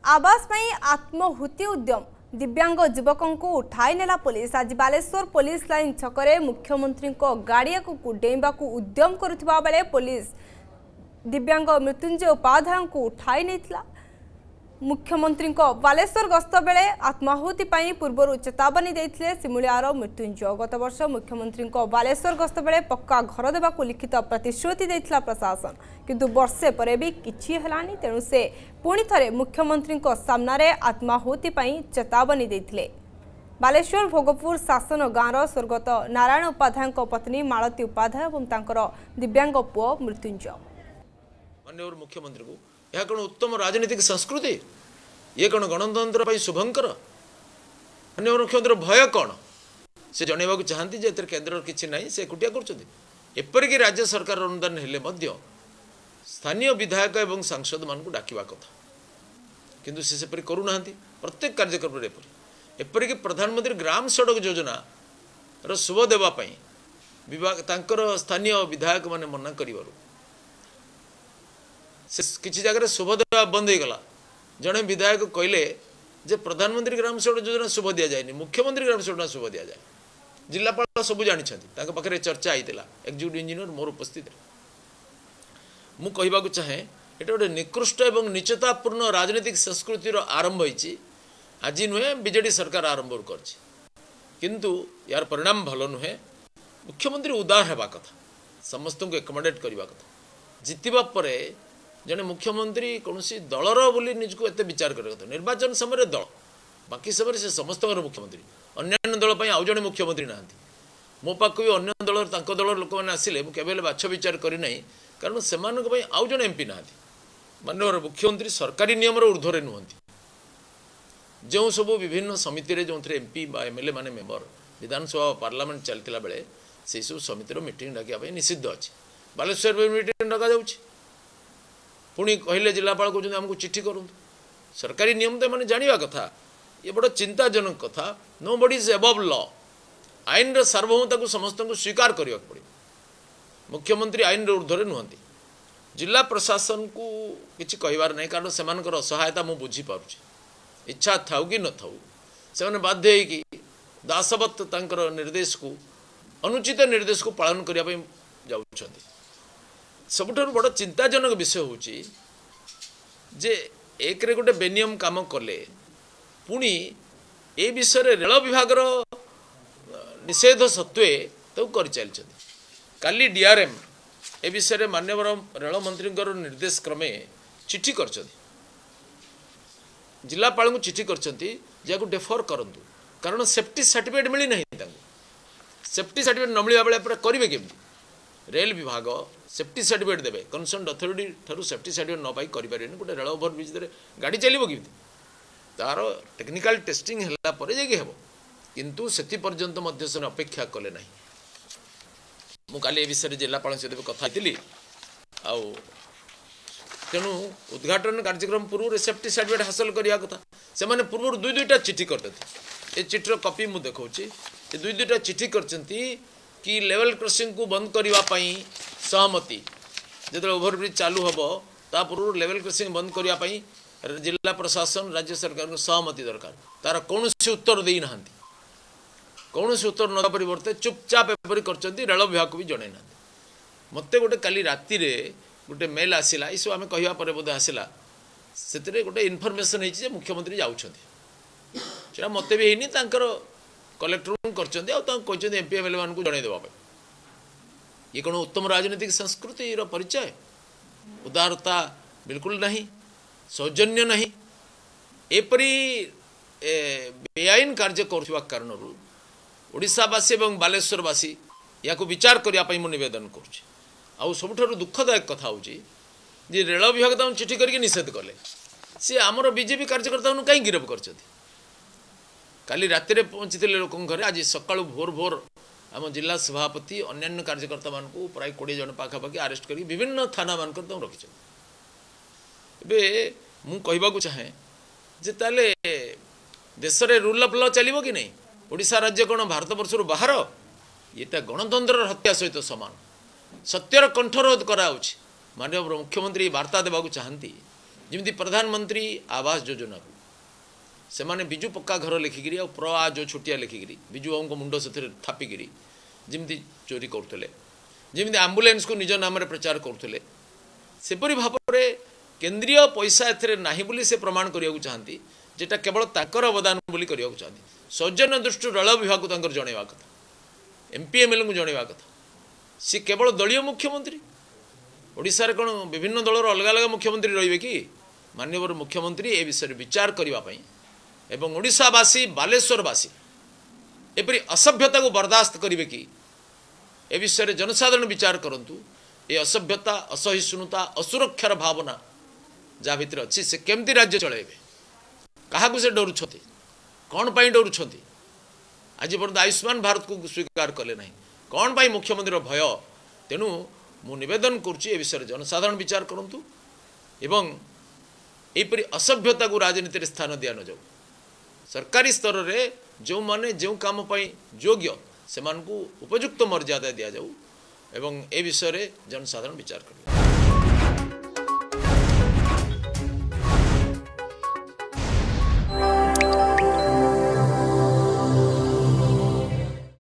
आवास में आत्महुति उद्यम दिव्यांग युवकों को उठाई नेला पुलिस। आज बालेश्वर पुलिस लाइन छकरे मुख्यमंत्री गाड़िया को डेइबा उद्यम करुवा बेले पुलिस दिव्यांग मृत्युंजय उपाध्याय को उठाई नेतिला। मुख्यमंत्री बालेश्वर गस्त बेले आत्माहुति पूर्व चेतावनी देते सिमुलियार मृत्युंजय। गत वर्ष मुख्यमंत्री बालेश्वर गस्त बेले पक्का घर देवा लिखित प्रतिश्रुति देथिला प्रशासन, किंतु वर्षे पर भी किछि हेलानी। तेणु से पुणी थरे मुख्यमंत्री सामने आत्माहुति चेतावनी देथिले। बालेश्वर भोगपुर शासन गाँवर स्वर्गत नारायण उपाध्याय पत्नी मालती उपाध्याय और तांकर दिव्यांग पुओ मृत्युंजय। माननीय मुख्यमंत्री को यह कौन उत्तम राजनीतिक संस्कृति, ये कौन गणतंत्र शुभंकर। माननीय मुख्यमंत्री भय कौन से जनवा चाहती जे केन्द्र किसी ना से एकुटिया करपरिक राज्य सरकार अनुदान हेले स्थानीय विधायक एवं सांसद मान डाकिवा कथा, किंतु से सेपरि करूना। प्रत्येक कार्यक्रम एपरिक प्रधानमंत्री ग्राम सड़क योजना रो शुभ देवाई विभाग तांकर स्थानीय विधायक माने मना करिवारु किसी जगह शुभ देवा बंद हो गला। जड़े विधायक कहले जे प्रधानमंत्री ग्राम सड़क योजना शुभ दि जाए, मुख्यमंत्री ग्राम सड़क शुभ दि जाए। जिलापाल सब जानते पाखे चर्चा होता एक्जिक्यूटिव इंजीनियर मोर उपस्थित। मु कहबा चाहे ये गोटे निकृष्ट एवं नीचतापूर्ण राजनीतिक संस्कृतिर आरंभ होती आज नुहे बीजेडी सरकार आरंभ किंतु यार परिणाम भल नुहे। मुख्यमंत्री उदार होगा कथा, समस्त को एकमोडेट करने कथा। जितवा पर जड़े मुख्यमंत्री कौन दलर बोली निजको एत विचार कर निर्वाचन समय दल बाकी समय से समस्त मुख्यमंत्री अन्य दल आउ जड़े मुख्यमंत्री ना मो पाक भी अन्य दल दल लोक मैंने आसिले मुझे बाछ विचार करना कारण से आउ जड़े एमपी ना। माननीय मुख्यमंत्री सरकारी नियम ऊर्ध्वे नुहति। जो सब विभिन्न समिति जो थे एमपी एमएलए माने मेंबर विधानसभा पार्लियामेंट चलता बेले से सब समितिर मीटिंग डाकिया निषिद्ध अच्छी। बालेश्वर में मीटिंग डका जाऊँगी पुणी कहले जिलापाल कहते आमको चिट्ठी करूँ। सरकारी नियम तो मैंने जाना कथा, ये बड़ा चिंताजनक कथा। Nobody is above law. आईन र सार्वभौमता को समस्त को स्वीकार करने पड़े। मुख्यमंत्री आईन ऊर्ध्वे नुहति। जिला प्रशासन को किसी कहबार नहीं कारण से असहायता मुझे बुझीपार। इच्छा था कि न था से बाध्य कि दासवत तांकर निर्देश को अनुचित निर्देश को पालन करने जाउछंती। सबुठारु बड़ चिंताजनक विषय होची जे एक रे गोटे बेनियम काम कले पुणी ए विषय रेल विभाग निषेध सत्वे तो कर चलते। काली डीआरएम ए विषय माननीय रेल मंत्री निर्देश क्रमे चिट्ठी कर जिलापाल को चिट्ठी कर डेफर करंतु कारण सेफ्टी सर्टिफिकेट मिली नहीं। सेफ्टी सर्टिफिकेट न मिलवा बेले करेंगे केमती। रेल विभाग सेफ्टी सर्टिफिकेट देवे कनसर्न अथॉरिटी ठारू सेफ्टी सर्टिफिकेट न पाई करें गोटे रेल ओभर ब्रिज गाड़ी चलो कि तार टेक्निकल टेस्टिंग है हम किंतु से पर्यंत अपेक्षा कले ना। मुझे विषय जिलापाल सहित कथा तेणु उद्घाटन कार्यक्रम पूर्व सेफ्टी सर्टिफिकेट हासिल करने कथा। से पूर्व दुईटा चिट्ठी करते ये चिट्ठीर कॉपी मुझे देखा दुईटा चिट्ठी करती कि लेवल क्रॉसिंग को बंद करने सहमति जो ओभरब्रिज चालू हम ता पूर्व लेवल क्रॉसिंग बंद करने जिला प्रशासन राज्य सरकार को सहमति दरकार। तार कौन उत्तर देना कौन उत्तर न परिवर्ते चुपचाप एपरी कर रेल विभाग को भी जन ना। मत गोटे काली राति गोटे मेल आसला ये सब आम कहवा बोधे आसला से गोटे इनफर्मेसन है मुख्यमंत्री जाऊँच मत भी है कलेक्टर कर एमपी एमएलए मान को जनईदेवा। ये कौन उत्तम राजनीतिक संस्कृति परिचय? उदारता बिल्कुल नहीं, सौजन्य नहीं। एपरी बेआईन कार्य कर कारण ओडिशावासी और बालेश्वरवासी या विचार करने निवेदन करुँ। सबुठ दुखदायक कथा हूँ जे रेल विभाग तो चिट्ठी करके निषेध कले सी आमर बीजेपी कार्यकर्ता कहीं गिरफ कर काली राति पहुँची लोक घरे। आज सका भोर भोर आम जिला सभापति अन्य कार्यकर्ता मान को प्राय 20 जन पाखापाखि अरेस्ट कर विभिन्न थाना मान रखी। मु कहबा चाहे जे ताले देश में रूल ऑफ लॉ चलो कि नहीं? ओडिशा राज्य कौन भारत वर्ष बाहर? ये गणतंत्र हत्या सहित सामान। सत्यर कंठरोध कराऊँच। माननीय मुख्यमंत्री वार्ता देवा चाहती जमी प्रधानमंत्री आवास योजना को से माने बिजु पक्का घर लिखिकी प्र जो छोटिया लिखिकी बिजु बाबू मुंड से थापिकी जमी चोरी करुले जमी आम्बुलांस को निज नाम प्रचार करुले सेपरी भाव में केंद्रीय पैसा एथरे नाही बोली से प्रमाण करने चाहती जेटा केवल ताकर अवदान बोली करने चाहती सौजन्य दृष्टि रेल विभाग को जनवा कथा एमपी एमएलए को जनवा कथा सी केवल दलीय मुख्यमंत्री ओडिशार कौन विभिन्न दलर अलग अलग मुख्यमंत्री रही कि माननीय मुख्यमंत्री ए विषय विचार करने एवं ओडिशावासी बालेश्वरवासी एपरी असभ्यता को बर्दाश्त करेंगे कि ए विषय जनसाधारण विचार करूँ ये असभ्यता असहिष्णुता असुरक्षार भावना जहाँ भितर अच्छी से केमती राज्य चलेबे क्या से डरुंट कौन पाई डरुंट आज पर्यटन आयुष्मान भारत को स्वीकार कले ना कौन पाई मुख्यमंत्री भय तेणु मु निवेदन करुच्ची ए विषय जनसाधारण विचार करूँ एवं यहपरी असभ्यता को राजनीति स्थान दि न जाऊ सरकारी स्तर में जो माने जो काम योग्य से उपयुक्त मर्यादा दि जाऊ एवं ए विषय जनसाधारण विचार करें।